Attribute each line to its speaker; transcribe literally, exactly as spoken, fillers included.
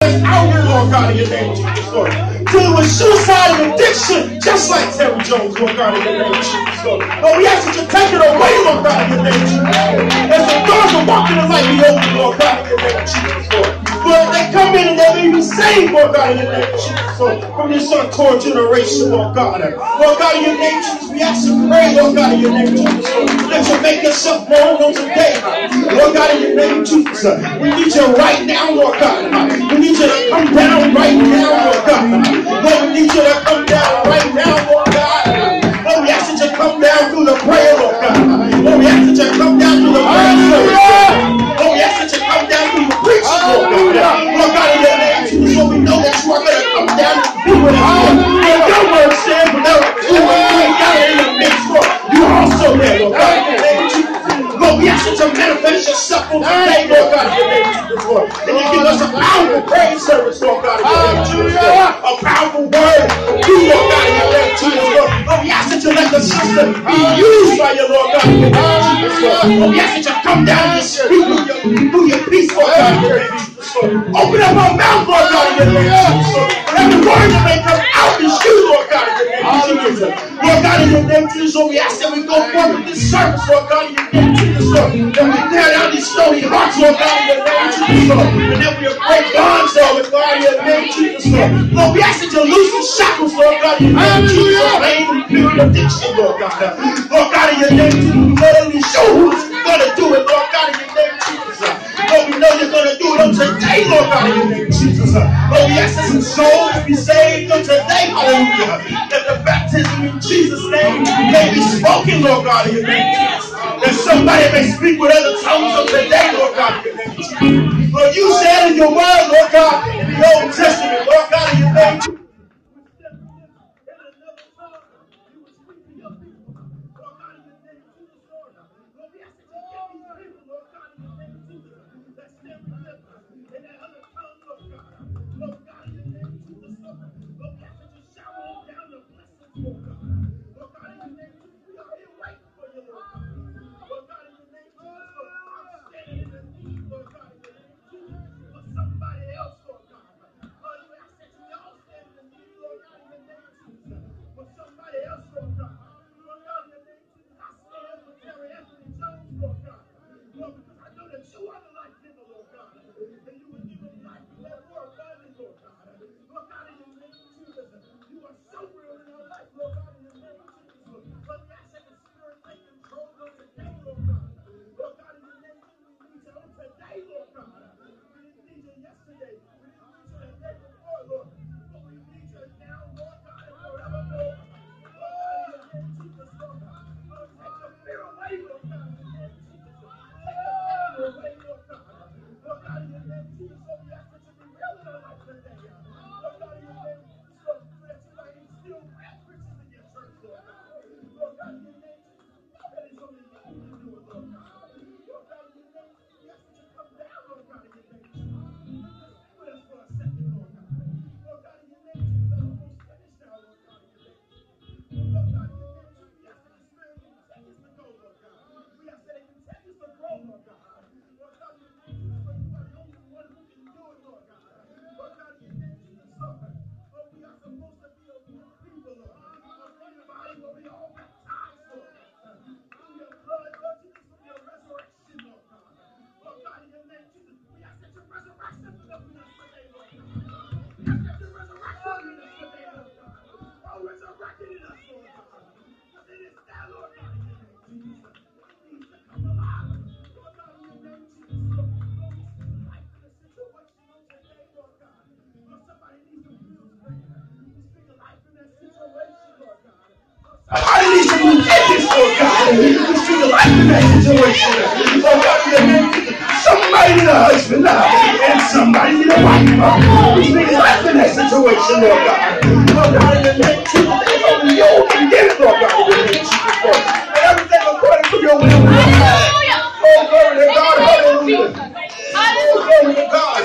Speaker 1: place out here, Lord God, in your name, Jesus, Lord. Dealing with suicide and addiction, just like Terry Jones, Lord God, in your name, Jesus, Lord. Lord, we ask that you take it away, Lord God, in your name, Jesus, Lord. As the doors are walking in the light, be open, Lord God, in your name, Jesus, Lord. Lord, they come in and they may be saved, Lord God, in your name, Jesus, Lord. From this untorn generation, Lord God. Lord God, in your name, Jesus, we ask and pray, Lord God, in your name, Jesus, Lord. Let you make yourself known on today, Lord God, in your name, Jesus. We need you right now, Lord God. We need you to come down right now, Lord God. Lord, we need you to come down right now, Lord God. Lord, we ask that you come down through the prayer, Lord God. Lord, we ask that you come down through the prayer service, Lord God. Lord, we ask that you come down through the preaching, Lord God. Lord God, in your name, Jesus, Lord, we know that you are going to come down and be with us, Lord. Lord, your word says, whenever two or three gather in the midst, Lord, you are also there, Lord God, in your name, Jesus. Lord, we ask that you manifest yourself on today, Lord God, in your name, Jesus, Lord. And you give us a powerful praise service, Lord God, in your name, Jesus, Lord. A powerful word from you, Lord God, in your name, Jesus, Lord. Lord, we ask that you let the system be used by you, Lord God, in your name, Jesus, Lord. Lord, we ask that you come down and speak through your, through your peace, Lord God, in your name, Jesus, Lord. Open up our mouth, Lord God, in your name, Jesus, Lord. And every word that may come out is you, Lord God, in your name, Jesus. Lord God, in your name, Jesus, Lord, we ask that we go forth with this service, Lord God, in your name, Jesus, Lord. That we tear down these stony hearts, Lord God, in your name, Jesus, Lord. And that we break bonds, Lord God, in your name, Jesus, Lord. Lord, we ask that you loose the shackles, Lord God, in your name, Jesus, pain and fear and addiction, Lord God. Lord God, in your name, Jesus, Lord, and we show who's going to do it, Lord God, in your name, Jesus. Lord, we know you're going to do it on today, Lord God, in your name, Jesus. Lord, we ask that some souls be saved on today, hallelujah. That the baptism in Jesus' name may be spoken, Lord God, in your name, Jesus. That somebody may speak with other tongues on today, Lord God, in your name, Jesus. Lord, you said in your word, Lord God, in the Old Testament, Lord God, in your name, Jesus. I need some new edges, Lord God. We speak a life in that situation. Lord God, in the name of Jesus. Somebody need a husband now, and somebody need a wife. We speak life in that situation, Lord God. Lord God, in the name of Jesus. They only you can get it, Lord God, in the name of Jesus, Lord. And everything according to your will, Lord God. Oh, glory to God. Hallelujah. Oh, glory to God.